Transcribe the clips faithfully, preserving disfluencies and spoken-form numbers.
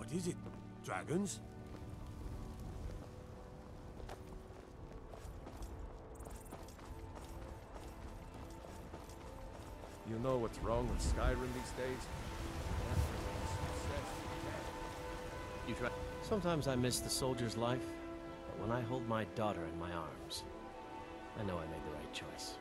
What is it? Dragons? You know what's wrong with Skyrim these days? You try. Sometimes I miss the soldier's life, but when I hold my daughter in my arms, I know I made the right choice.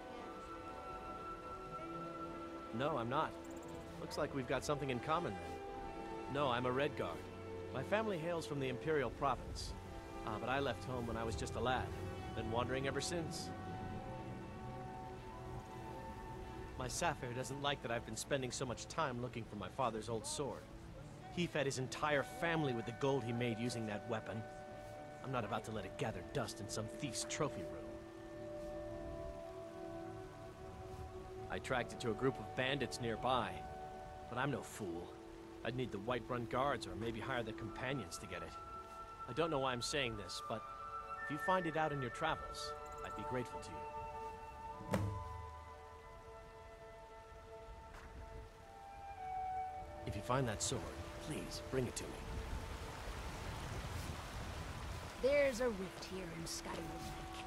No, I'm not. Looks like we've got something in common then. No, I'm a Redguard. My family hails from the Imperial Province. Ah, but I left home when I was just a lad. Been wandering ever since. My Saffir doesn't like that I've been spending so much time looking for my father's old sword. He fed his entire family with the gold he made using that weapon. I'm not about to let it gather dust in some thief's trophy room. I tracked it to a group of bandits nearby, but I'm no fool. I'd need the Whiterun Guards or maybe hire the companions to get it. I don't know why I'm saying this, but if you find it out in your travels, I'd be grateful to you. If you find that sword, please bring it to me. There's a rift here in Skyrim Lake.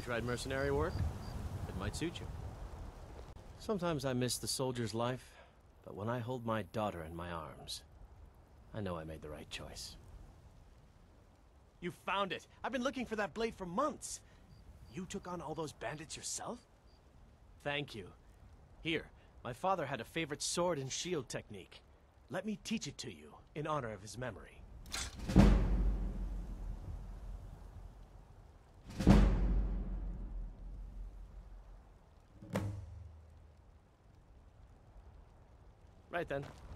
tried mercenary work? It might suit you. Sometimes I miss the soldier's life, but when I hold my daughter in my arms, I know I made the right choice. You found it! I've been looking for that blade for months! You took on all those bandits yourself? Thank you. Here, my father had a favorite sword and shield technique. Let me teach it to you, in honor of his memory. Right then.